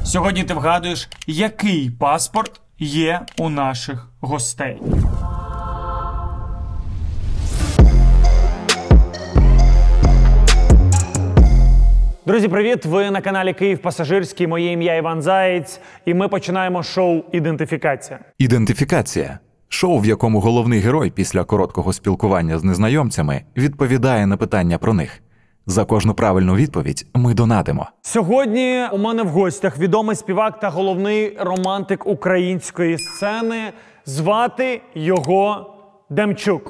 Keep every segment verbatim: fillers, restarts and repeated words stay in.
Сьогодні ти вгадуєш, який паспорт є у наших гостей. Друзі, привіт! Ви на каналі Київ Пасажирський. Моє ім'я Іван Заєць. І ми починаємо шоу «Ідентифікація». «Ідентифікація» – шоу, в якому головний герой після короткого спілкування з незнайомцями відповідає на питання про них. За кожну правильну відповідь ми донатимо. Сьогодні у мене в гостях відомий співак та головний романтик української сцени. Звати його Демчук.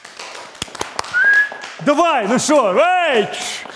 Давай, ну що, ей!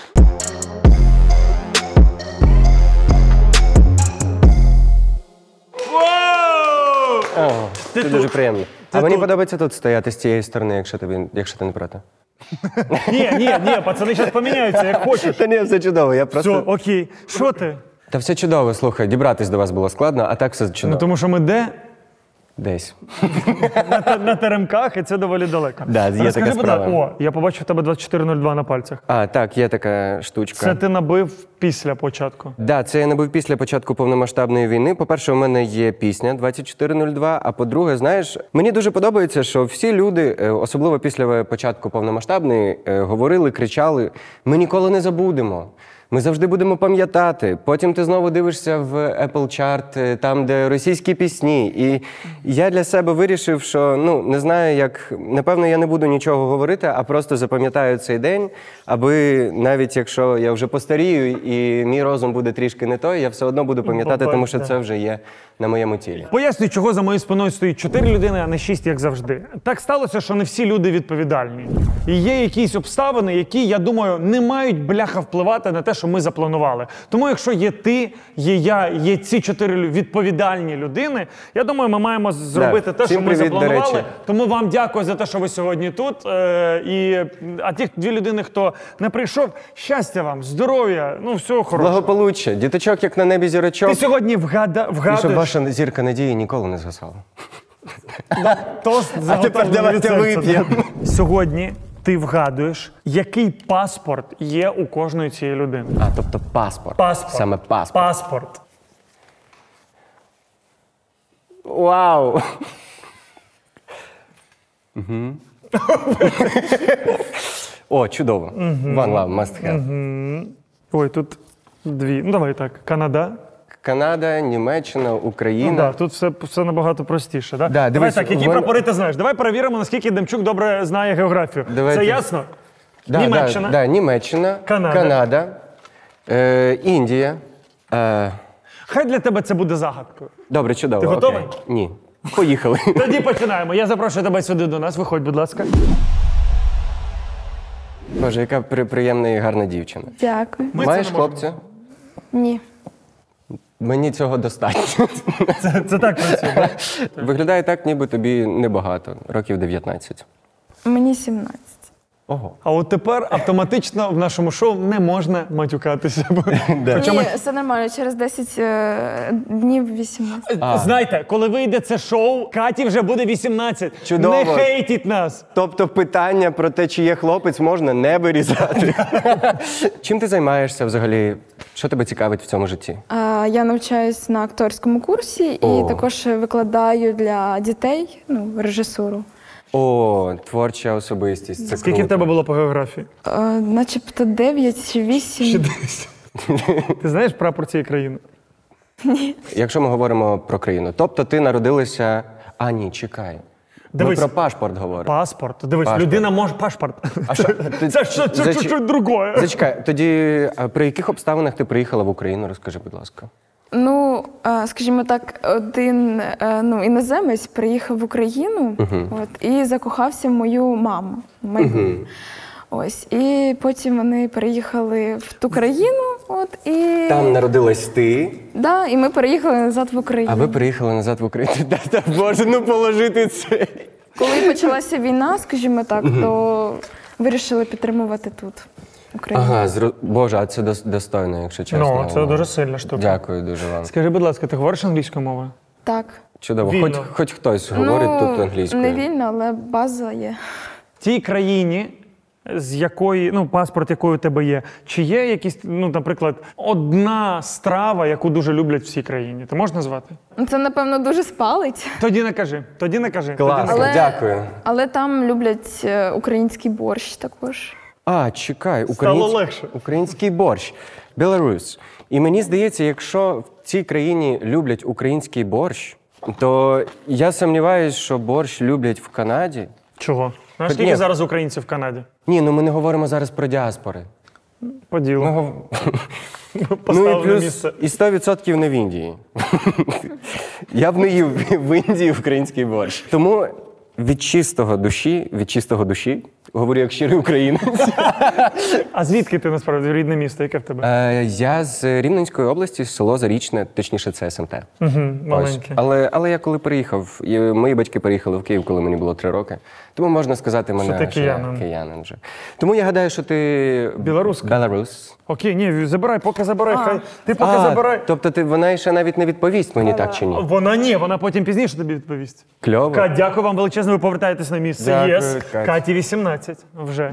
О, це Ти дуже тут. приємно. Ти а мені тут. подобається тут стояти з цієї сторони, якщо, тобі, якщо ти не проти. Ні, ні, ні, пацани зараз поміняються, як хочеш. Та ні, все чудово, я просто... Все, окей. Що ти? Та все чудово, слухай, дібратись до вас було складно, а так все чудово. Ну тому що ми де? Десь. На, те- на теремках, і це доволі далеко. Да, є Розкажи, така будь ласка, справа. О, я побачив в тебе двадцять чотири нуль два на пальцях. А, так, є така штучка. Це ти набив після початку. Да, це я набув після початку повномасштабної війни. По-перше, у мене є пісня двадцять чотири нуль два, а по-друге, знаєш, мені дуже подобається, що всі люди, е, особливо після початку повномасштабної, е, говорили, кричали: «Ми ніколи не забудемо». Ми завжди будемо пам'ятати. Потім ти знову дивишся в Apple Chart, там, де російські пісні. І я для себе вирішив, що, ну, не знаю, як... Напевно, я не буду нічого говорити, а просто запам'ятаю цей день, аби навіть якщо я вже постарію і мій розум буде трішки не той, я все одно буду пам'ятати, тому що це вже є на моєму тілі. Пояснюй, чого за моєю спиною стоїть чотири людини, а не шість, як завжди. Так сталося, що не всі люди відповідальні. І є якісь обставини, які, я думаю, не мають, бляха, впливати на те, що ми запланували. Тому якщо є ти, є я, є ці чотири лю- відповідальні людини, я думаю, ми маємо зробити те, Всім що ми привіт, до запланували. речі. Тому вам дякую за те, що ви сьогодні тут. Е, і, а ті дві людини, хто не прийшов, щастя вам, здоров'я, ну, всього хорошого. Благополуччя, діточок, як на небі зірочок. Ти сьогодні вгада, І щоб вгадуєш. ваша зірка надії ніколи не згасала. Тост за А тепер готове давайте від серця. вип'ємо. Сьогодні ти вгадуєш, який паспорт є у кожної цієї людини. А, тобто паспорт. Паспорт. Саме паспорт. Паспорт. Вау! Угу. О, чудово. One love, must have. Ой, тут дві. Ну, давай так. Канада. Канада, Німеччина, Україна. Ну, да, тут все, все набагато простіше. Да? Да, давай дивись, так, які в мене- прапори ти знаєш? Давай перевіримо, наскільки Демчук добре знає географію. Давайте. Це ясно? Да, Німеччина. Да, да, Німеччина, Канада. Канада, е, Індія. Е, Хай для тебе це буде загадкою. добре, чудово. Ти готовий? Окей. Ні. Поїхали. Тоді починаємо. Я запрошую тебе сюди до нас. Виходь, будь ласка. Боже, яка при, приємна і гарна дівчина. Дякую. Ми це Маєш не можемо. хлопця? Ні. Мені цього достатньо. Це, це так працює, да? Виглядає так, ніби тобі небагато. Років дев'ятнадцять. Мені сімнадцять. Ого. А от тепер автоматично в нашому шоу не можна матюкатися. Бо- Хоча Ні, ми- все нормально, через десять е, днів вісімнадцять. А. Знаєте, коли вийде це шоу, Каті вже буде вісімнадцять. Чудово. Не хейтіть нас. Тобто питання про те, чи є хлопець, можна не вирізати. Чим ти займаєшся взагалі? Що тебе цікавить в цьому житті? А, я навчаюсь на акторському курсі і О. також викладаю для дітей ну, режисуру. О, творча особистість. Це Скільки круто. в тебе було по географії? Е, начебто дев'ять чи вісім. Ти знаєш прапор цієї країни? Якщо ми говоримо про країну, тобто ти народилася... А, ні, чекай. Дивись. Ми про пашпорт говоримо. Паспорт. Дивись, Паспорт. людина може паспорт. А що? Ти- Це що, це Зач- чуть-чуть другое. Зачекай, тоді а при яких обставинах ти приїхала в Україну? Розкажи, будь ласка. Ну, е, скажімо так, один е, ну, іноземець приїхав в Україну от, і закохався в мою маму. в мою. Ось. І потім вони переїхали в ту країну, от, і... Там народилась ти, Да, і ми переїхали назад в Україну. а ви приїхали назад в Україну. Та, та, Боже, ну положити це. Коли почалася війна, скажімо так, то вирішили підтримувати тут Україну. Ага, зро... Боже, а це дос- достойно, якщо чесно. Ну, це дуже сильна штука. Дякую дуже вам. Скажи, будь ласка, ти говориш англійською мовою? Так. Чудово. Вільно. Хоч, хоч хтось говорить ну, тут англійською. не вільно, але база є. В тій країні з якої, ну, паспорт якої у тебе є, чи є якісь, ну, наприклад, одна страва, яку дуже люблять в всій країні? Ти можеш назвати? Це, напевно, дуже спалить. Тоді не кажи, тоді не кажи. Класно, Тоді не кажи. дякую. Але там люблять е, український борщ також. А, чекай, Стало легше. український борщ. Білорусь. І мені здається, якщо в цій країні люблять український борщ, то я сумніваюся, що борщ люблять в Канаді. Чого? Знаєш, Ні. скільки зараз українців в Канаді? Ні, ну ми не говоримо зараз про діаспори. По ділу. Ми гов... Ну Поставив і на плюс місце. і сто відсотків не в Індії. Я б не їв в Індії український борщ. Тому від чистого душі, від чистого душі, говорю як щирий українець. А звідки ти, насправді, рідне місто? Яке в тебе? Е, я з Рівненської області, село Зарічне, точніше це СМТ. Угу, Ось. маленьке. Але, але я коли приїхав, і мої батьки переїхали в Київ, коли мені було три роки. Тому можна сказати мене, ти киянин. я киянин вже. Тому я гадаю, що ти... Білоруска? Беларус. Окей, ні, забирай, поки забирай. Хай. Ти поки А, забирай. тобто ти, вона ще навіть не відповість мені, так чи ні? Вона ні, вона потім пізніше тобі відповість. Кльово. Кать, дякую вам величезно, ви повертаєтесь на місце. Дякую, Єс. Кать. Каті вісімнадцять вже.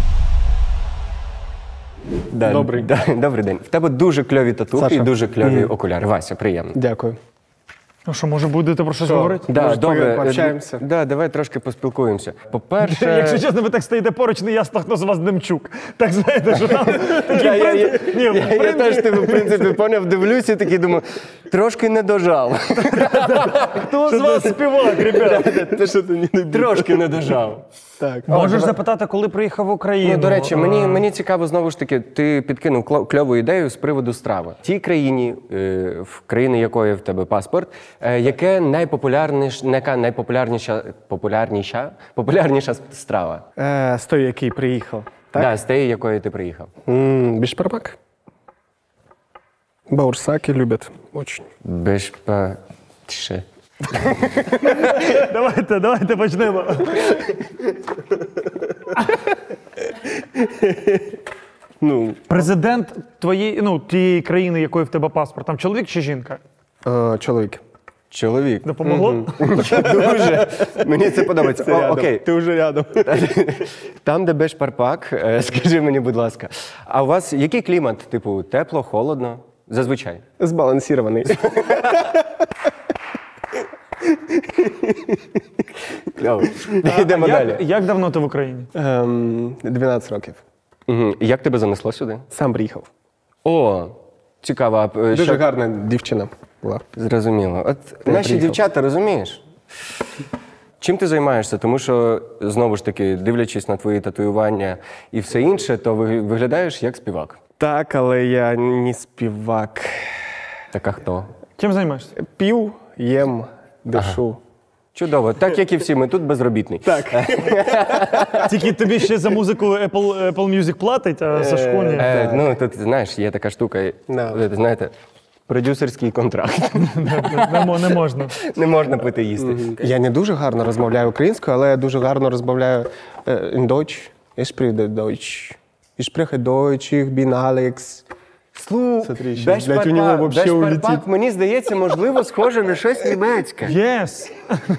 Да, Добрий. Да, добрий день. В тебе дуже кльові татухи Саша. і дуже кльові окуляри. Вася, приємно. Дякую. Ну що, може, будете про щось говорити? Да, Може, добре. пообщаємося? Да, давай трошки поспілкуємося. По-перше, Якщо чесно, ви так стоїте поруч, не ясно, хто з вас Демчук. Так знаєте, що там такі Я, я, я, принцип- Ні, я, в я принципі- теж тебе, в принципі, поняв, дивлюся і такий думаю, трошки не дожав. Хто з вас співак, ребята? Те, що ти не Трошки не дожав. Так. Можеш запитати, коли приїхав в Україну? Ну, до речі, мені, А, мені цікаво, знову ж таки, ти підкинув кло- кльову ідею з приводу страви. В тій країні, е, в країни якої в тебе паспорт, е, яке найпопулярніш, яка найпопулярніша, популярніша, популярніша страва? Е, з той, який приїхав. Так? Да, з тієї, якої ти приїхав. М, Бішпарпак. Баурсаки любят очень. Бешпа-тше. Давайте, давайте почнемо. Ну, Президент твоєї, ну, тієї країни, якої в тебе паспорт, там чоловік чи жінка? е, чоловік. Чоловік. Допомогло? Дуже. Мені це подобається. О, Рядом. окей. Ти вже рядом. Там, де Бешпарпак, е, скажи мені, будь ласка, а у вас який клімат? Типу, тепло, холодно? Зазвичай. Збалансований. Кльово. Йдемо як, далі. як давно ти в Україні? Ем, дванадцять років. Угу. Як тебе занесло сюди? Сам приїхав. О, цікаво. А, е, Дуже що- гарна дівчина була. Зрозуміло. От наші приїхав. дівчата, розумієш? Чим ти займаєшся? Тому що, знову ж таки, дивлячись на твої татуювання і все інше, то ви- виглядаєш як співак. Так, але я не співак. Так а хто? Чим займаєшся? П'ю, їм, дишу. Чудово. Так, як і всі, ми тут безробітний. Так. Тільки тобі ще за музику Apple, Apple Music платить, а Сашко ні. Е, ну, тут, знаєш, є така штука, Да. ви знаєте, продюсерський контракт. Не, мо- не можна. Не можна пити їсти. Я не дуже гарно розмовляю українською, але я дуже гарно розмовляю е, in Deutsch. Ich spreche Deutsch. Ich spreche Deutsch, ich bin Alex. Слу, Смотри, щас, блядь, у нього вообще улетить. мені здається, можливо, схоже на щось німецьке. Yes.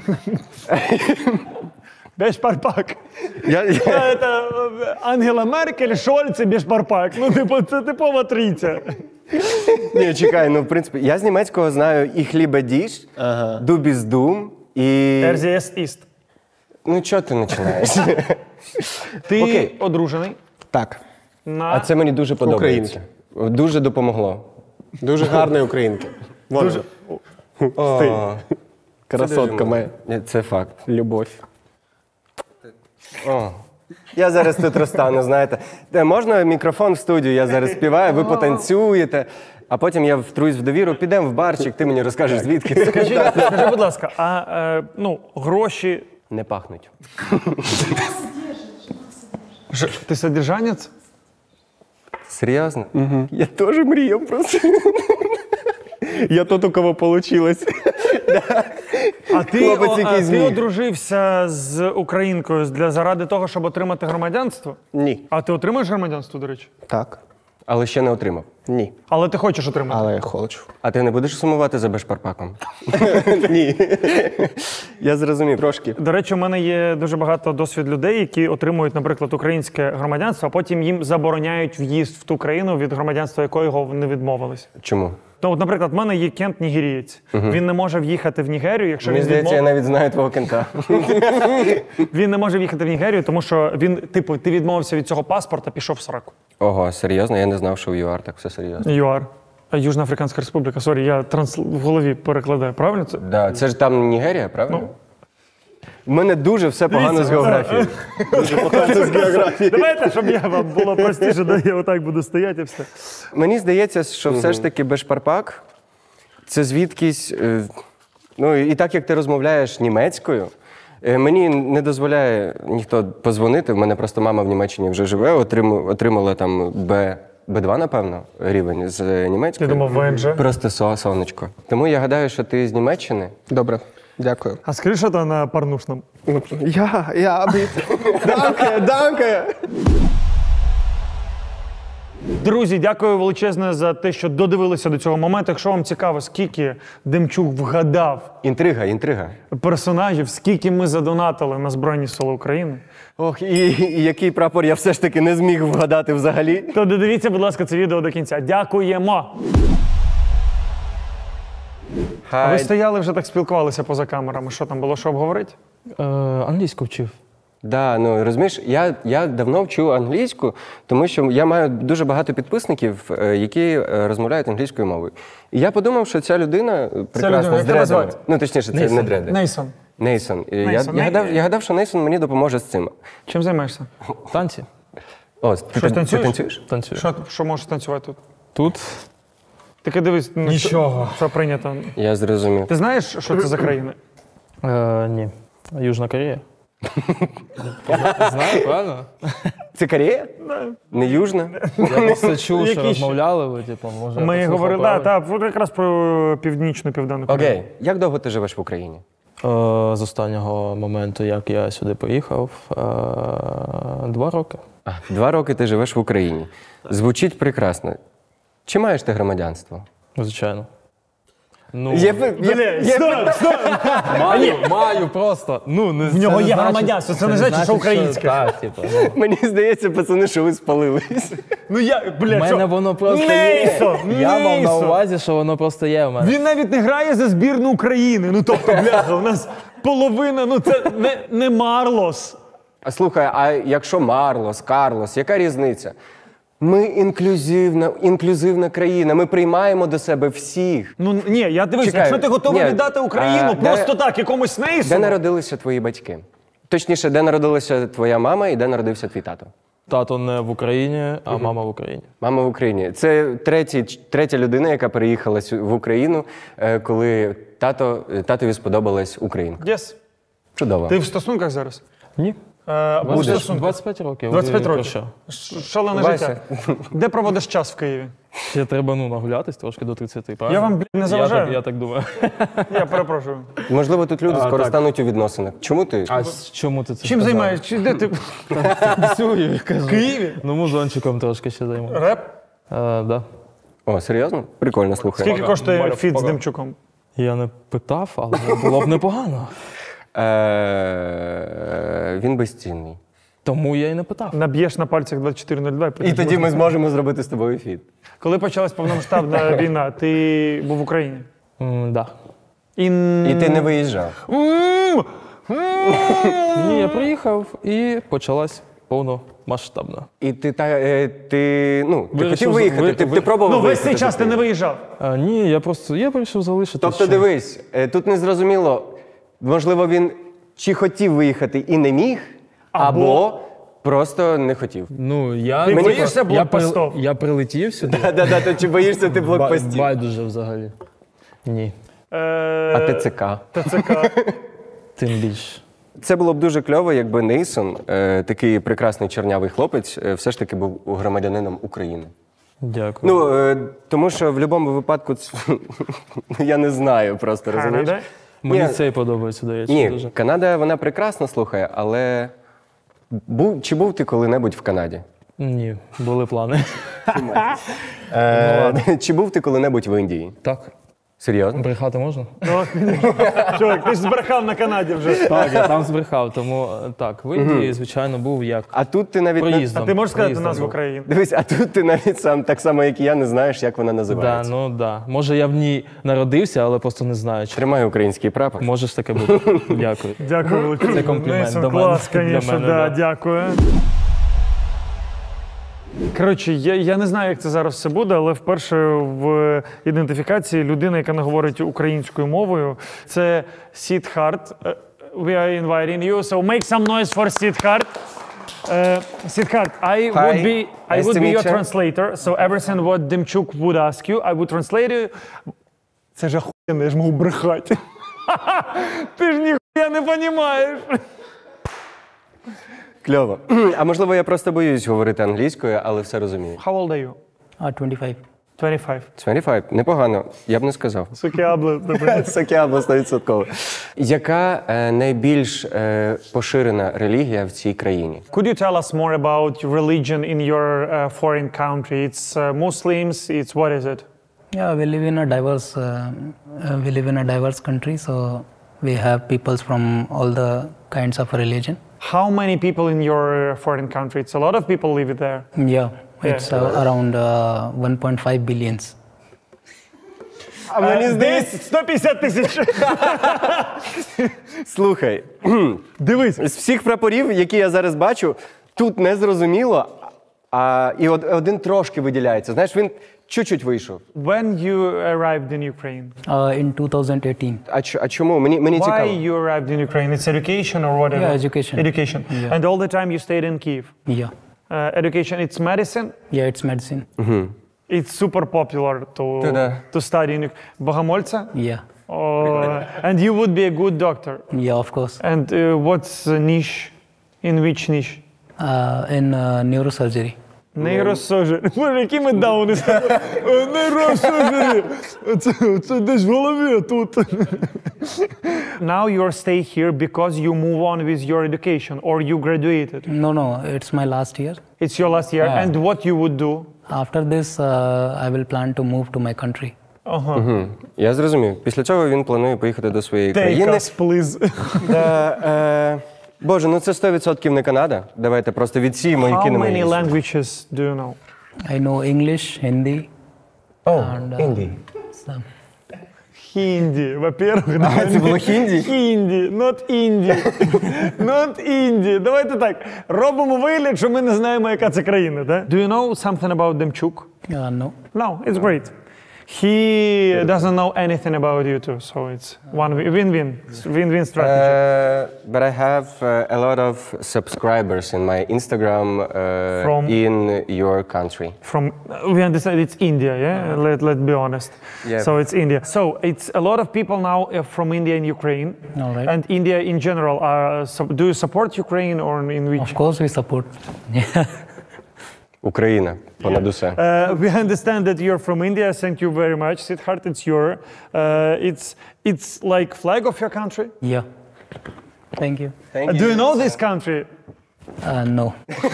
Бешпарпак. Я, я, Це Ангела Меркель, Шольц і Бешпарпак. Ну, типу, це типова трійця. ні, чекай, ну, в принципі, я з німецького знаю і хлібедіш, ага. дубіздум, і... ер зі ес East. Ну, чого ти починаєш? Ти Окей. одружений Так, на... А це мені дуже подобається. Дуже допомогло. дуже гарна українка. Вона. Дуже... О, Красотка моя. ні, це факт. Любов. О. Я зараз тут розтану, знаєте. Де, можна мікрофон в студію, я зараз співаю, ви потанцюєте, а потім я втруюсь в довіру, підемо в барчик, ти мені розкажеш, звідки це. Скажи, скажи, будь ласка, а е, ну, гроші... Не пахнуть. Ж- Ти содержанець? Серйозно? Я теж мріяв просто. Я тот, у кого получилось. А ти, Хлопець, о, а, який ти зміг. одружився з українкою для заради того, щоб отримати громадянство? Ні. А ти отримаєш громадянство, до речі? Так. Але ще не отримав. Ні. Але ти хочеш отримати. Але я хочу. А ти не будеш сумувати за бешпарпаком? Ні. Я зрозумів. Трошки. До речі, у мене є дуже багато досвід людей, які отримують, наприклад, українське громадянство, а потім їм забороняють в'їзд в ту країну, від громадянства якої вони відмовились. Чому? Ну, от, наприклад, в мене є кент нігерієць. Він не може в'їхати в Нігерію, якщо Мені він здається, я відмов... навіть знаю твого кента. Він не може в'їхати в Нігерію, тому що він, типу, ти відмовився від цього паспорта, пішов в сраку. Ого, серйозно? Я не знав, що в ЮАР так все серйозно. ЮАР. Южна Африканська Республіка. Сорі, я транс... в голові перекладаю. Правильно це? Да, це ж там Нігерія, правильно? Ну. У мене дуже все погано з географією. Давайте, щоб я вам було простіше, да, я отак буду стояти і все. Мені здається, що все ж таки бешпарпак – це звідкись. е, Ну, і так як ти розмовляєш німецькою, е, мені не дозволяє ніхто позвонити. В мене просто мама в Німеччині вже живе, отрим- отримала там Б. Б2, напевно, рівень з німецькою. Я думав, ВНЖ. Просто со- сонечко. Тому я гадаю, що ти з Німеччини. Добре, дякую. А скажи, що то на парнушному? Я, я біт. Данке, данке. Друзі, дякую величезне за те, що додивилися до цього моменту. Якщо вам цікаво, скільки Демчук вгадав Інтрига, інтрига. персонажів, скільки ми задонатили на Збройні Сили України, Ох, і, і який прапор я все ж таки не зміг вгадати взагалі. то додивіться, будь ласка, це відео до кінця. Дякуємо! А ви Хай. стояли вже так спілкувалися поза камерами. Що там було, що обговорити? Е, англійську вчив. Да, ну розумієш, я, я давно вчу англійську, тому що я маю дуже багато підписників, е, які е, розмовляють англійською мовою. І я подумав, що ця людина е, прекрасна людина, з як тебе дредами. звати? Ну, точніше, це Нейсон. не дреди. Нейсон. Нейсон. І Я, Нейсон. я, Ней- гадав, я гадав, що Нейсон мені допоможе з цим. Чим займаєшся? Танці. О, ти, Щось ти танцюєш? танцюєш? Танцюю. Що, що можеш танцювати тут? Тут Таке дивись, ну, Нічого. Що, що прийнято. Я зрозумів. Ти знаєш, що це за країни? е, ні. Южна Корея. Знаю, правильно? Це Корея? Не Южна? Я просто чув, що Які ще? розмовляли, ви, типу, може. Ми я послухав говорили, так, правильно. та, якраз про північну, південну Корею. Окей. Як довго ти живеш в Україні? Е, з останнього моменту, як я сюди поїхав, е, два роки. А, два роки ти живеш в Україні. Звучить прекрасно. Чи маєш ти громадянство? Звичайно. Ну, Є, є, є, Стоп, стоп! маю, маю просто. Ну, не, В нього це не є значить- громадянство, це не значить, що українське. Так, типу. Ну. Мені здається, пацани, що ви спалились. Ну я, У бля, мене що? воно просто Нейсон, є. Я мав на Нейсон. увазі, що воно просто є в мене. Він навіть не грає за збірну України. Ну тобто, бляха, у нас половина, ну це не, не Марлос. А слухай, а якщо Марлос, Карлос, яка різниця? Ми інклюзивна, інклюзивна країна, ми приймаємо до себе всіх. Ну ні, я дивись, Чекай, якщо ти готовий ні, віддати Україну а, просто де- так, якомусь Де Нейсону. народилися твої батьки? Точніше, де народилася твоя мама і де народився твій тато? Тато не в Україні, а мама в Україні. Мама в Україні. Це третій, третя людина, яка переїхала сю- в Україну, е, коли тато, татові сподобалась Українка. Yes. Чудово. Ти в стосунках зараз? Ні. Е, будеш в двадцять, стосунках? двадцять п'ять років. двадцять п'ять Ви про років. що? Ш- Шалене Вася. життя. Де проводиш час в Києві? Ще треба ну, нагулятись трошки до тридцяти, правильно? Я вам, блін, не заважаю. Я так, я так думаю. Я перепрошую. Можливо, тут люди А, скоро так. стануть у відносинах. Чому ти? А з чому ти це Чим сказав? займаєшся? Чи де ти? Танцюю, я кажу. В Києві? Ну, музончиком трошки ще займаюся. Реп? Е, да. О, серйозно? Прикольно, слухай. Скільки коштує Маля, фіт з пога. Демчуком? Я не питав, але було б непогано. Е, Він безцінний. Тому я і не питав. Наб'єш на пальцях двадцять чотири нуль два. І тоді ми зможемо зробити з тобою фіт. Коли почалась повномасштабна війна, ти був в Україні? М, да. І... І ти не виїжджав. М, Ні, я приїхав і почалась повномасштабна. І ти та е, ти ну ти Вирішив хотів з- виїхати. ви- Ти, ви- ти пробував Ну, весь виїхати цей з час ти не України? виїжджав. А, ні, я просто я вирішив залишитись. Тобто, ще. дивись, е, тут незрозуміло, можливо, він чи хотів виїхати і не міг, або, просто не хотів. Ну, я, Ти типу, боїшся я, блокпостов? при- я прилетів сюди. Да-да, то чи боїшся ти Ба- блокпостів? Байдуже взагалі. Ні, Е, А ТЦК? ТЦК. тим більше. Це було б дуже кльово, якби Нейсон, е, такий прекрасний чорнявий хлопець, е, все ж таки був громадянином України. Дякую. Ну, е, тому що в будь-якому випадку ц- я не знаю просто, розумієш? Канада? Мені ні. цей подобається, до речі, Ні, дуже. Канада, вона прекрасна, слухай, але був, чи був ти коли-небудь в Канаді? Ні, були плани. Е, Чи був ти коли-небудь в Індії? Так. Серйозно? Брехати можна? Чувак, ти ж збрехав на Канаді вже. Так, я там збрехав, тому е, так, в Індії, звичайно, був як А тут ти навіть не... проїздом. А ти можеш сказати проїздом назву був. країни? Дивись, а тут ти навіть сам так само, як і я, не знаєш, як вона Да, називається. ну да. Може, я в ній народився, але просто не знаю. Чи... Тримай український прапор. Може ж таке бути. Дякую. Дякую, Олексій. Це комплімент Мейсон, до мене. клас, Для звісно, мене, да, да. дякую. Коротше, я, я не знаю, як це зараз все буде, але вперше в ідентифікації людина, яка не говорить українською мовою, це Сідхарт. Е, We are inviting you, so make some noise for Сідхарт. Uh, Сідхарт, I Hi. would be I Nice would to be meet your you. translator, so everything what Демчук would ask you, I would translate you. Це ж охуєнно, я ж можу брехати. Ти ж ніхуя не розумієш. Кльово. А можливо, я просто боюсь говорити англійською, але все розумію. How old are you? Uh, twenty-five. twenty-five. двадцять п'ять. Непогано. Я б не сказав. Сокіабле. Сакіабло сто відсотків. Яка е, найбільш е, поширена релігія в цій країні? Could you tell us more about religion in your uh, foreign country? It's uh, Muslims, it's what is it? Yeah, we live in a diverse. Uh, uh, we live in a diverse country, so we have peoples from all the kinds of religion. How many people in your uh, foreign country? It's a lot of people live there. Yeah, it's uh, around uh, one point five billions. А мені Десь сто п'ятдесят тисяч. Слухай, Дивись. з всіх прапорів, які я зараз бачу, тут не зрозуміло, а і од- один трошки виділяється. Знаєш, він чуть-чуть вийшов. When you arrived in Ukraine? Uh, in two thousand eighteen. А, ч- а чому? Мені, мені Why цікаво. you arrived in Ukraine? It's education or whatever? Yeah, education. Education. Yeah. And all the time you stayed in Kiev? Yeah, Uh, education, it's medicine? yeah, it's medicine. It's super popular to, Та-да. to study in Ukraine. Богомольця? Yeah, Uh, and you would be a good doctor. yeah, of course. And uh, what's the niche? In which niche? Uh, in uh, neurosurgery. Нейросожері. Боже, які ми дауни. Нейросожері. Це, це десь в голові тут. Now you stay here because you move on with your education or you graduated. No, no, it's my last year. It's your last year. Yeah. And what you would do? After this, uh, I will plan to move to my country. Я зрозумів. Після цього він планує поїхати до своєї Take країни. us, please. Та, е, Боже, ну це сто відсотків не Канада. Давайте просто відсіємо і How кинемо many її. languages do you know? I know English, Hindi, О, and uh, Індії. some. Хінді, во-первых. А, це було хінді? Хінді, not інді. Not інді. Давайте так, робимо вигляд, що ми не знаємо, яка це країна, да? Do you know something about Демчук? Uh, no. No, it's great. He doesn't know anything about you too, so it's one win-win, It's win-win strategy. Uh, but I have uh, a lot of subscribers in my Instagram uh, From? in your country. From we understand it's India, yeah. Let let's be honest. Yeah. So it's India. So it's a lot of people now uh, from India and Ukraine, All right. and India in general. Are so, do you support Ukraine or in which? Of course, we support. Yeah. Україна, понад усе. Uh, we understand that you're from India. Thank you very much, Siddharth. It's your. Uh, it's it's like flag of your country. Yeah. Thank you. Thank Uh, do you know this country? Uh, no.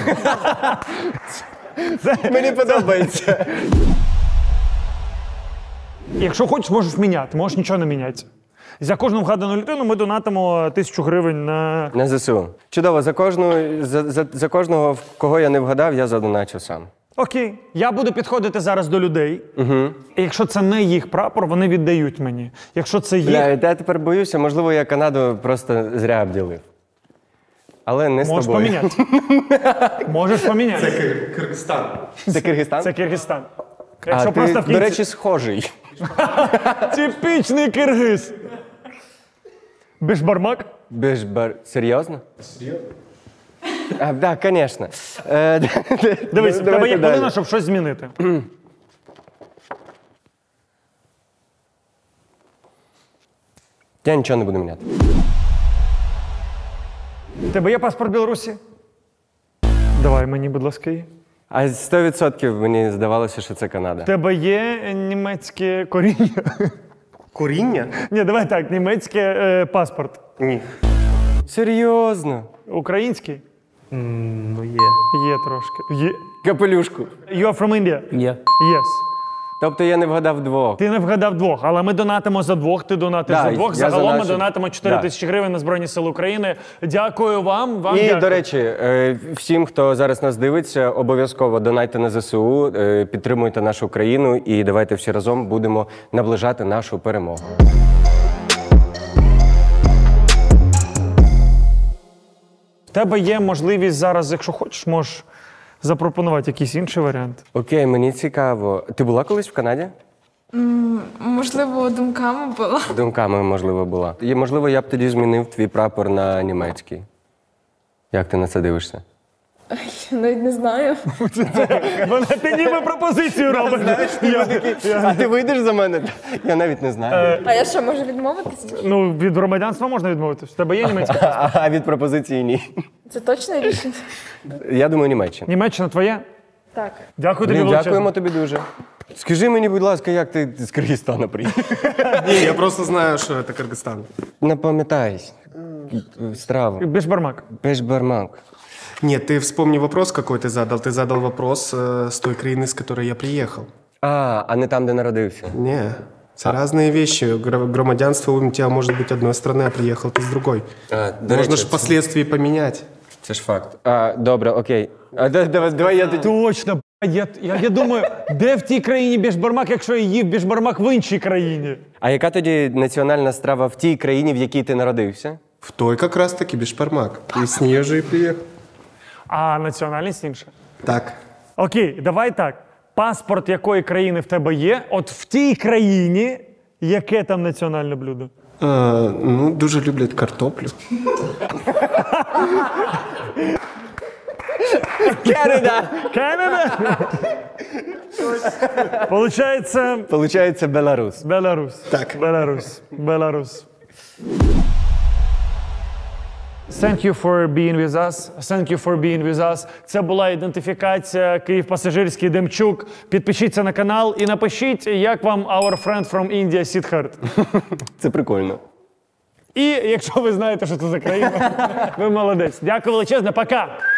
Мені подобається. Якщо хочеш, можеш міняти, можеш нічого не міняти. За кожну вгадану людину ми донатимо тисячу гривень на. На ЗСУ. Чудово, за кожну, за, за, за кожного, в кого я не вгадав, я задоначу сам. Окей, я буду підходити зараз до людей. Угу. І якщо це не їх прапор, вони віддають мені. Якщо це їх, Бля, я тепер боюся, можливо, я Канаду просто зря обділив. Але не з можеш тобою. поміняти. Можеш поміняти. Це Киргизстан? Це Киргизстан. А Якщо ти, просто в до кінці... речі, схожий. Типічний киргиз. Бешбармак? Бешбар... Серйозно? Серйозно? А, так, звісно. Е, Дивись, в тебе давайте є далі. хвилина, щоб щось змінити. Я нічого не буду міняти. В тебе є паспорт Білорусі? Давай мені, будь ласка, її. А сто відсотків мені здавалося, що це Канада. В тебе є німецьке коріння? Коріння? Ні, давай так, німецький е, паспорт. Ні. Серйозно? Український? Ну, є. Є трошки. Є. Капелюшку. You are from India? Yeah. Yes. Тобто я не вгадав двох. Ти не вгадав двох, але ми донатимо за двох, ти донатиш Да, за двох. я Загалом ми заначу. донатимо чотири Да. тисячі гривень на Збройні Сили України. Дякую вам. Вам І, дякую. до речі, е, всім, хто зараз нас дивиться, обов'язково донайте на ЗСУ, е, підтримуйте нашу країну і давайте всі разом будемо наближати нашу перемогу. В тебе є можливість зараз, якщо хочеш, можеш запропонувати якийсь інший варіант. Окей, мені цікаво. Ти була колись в Канаді? Можливо, думками була. Думками, можливо, була. І, можливо, я б тоді змінив твій прапор на німецький. Як ти на це дивишся? Я навіть не знаю. Вона ти ніби пропозицію робиш. А ти вийдеш за мене? Я навіть не знаю. А я що, можу відмовитися? Ну, від громадянства можна відмовитися. В тебе є німецька? А від пропозиції ні. Це точне рішення? Я думаю, Німеччина. Німеччина твоя? Так. Дякую тобі Блін, величезно. дякуємо тобі дуже. Скажи мені, будь ласка, як ти з Киргизстана приїхав? Ні, я просто знаю, що це Киргизстан. Не пам'ятаюсь. Страву. Бешбармак. Пешбармак. Нет, ты вспомни вопрос, какой ты задал. Ты задал вопрос э, с той страны, с которой я приехал. А, а не там, де народився. Не, это разные вещи. Гра- Громадянство у тебя может быть одной страны, а приехал ты с другой. А, до Можно речі, же впоследствии поменять. Це ж факт. А, добре, окей. А, да- давай, давай я тоді... Точно, б***ь, я, я, я думаю, де в тій країні бешбармак, якщо я їв бешбармак в іншій країні? А яка тоді національна страва в тій країні, в якій ти народився? В той как раз-таки бешбармак. И с нее же и приехал. А національність інша. Так. Окей, давай так. Паспорт якої країни в тебе є? От в тій країні, яке там національне блюдо? А, ну, дуже люблять картоплю. Канада! Канада? Получається, Получається, Беларус. Беларус. Так. Беларус. Беларус. Thank you for being with us. Thank you for being with us. Це була ідентифікація Київ пасажирський Демчук. Підпишіться на канал і напишіть, як вам our friend from India Сідхарт. Це прикольно. І якщо ви знаєте, що це за країна, ви молодець. Дякую величезне, пока!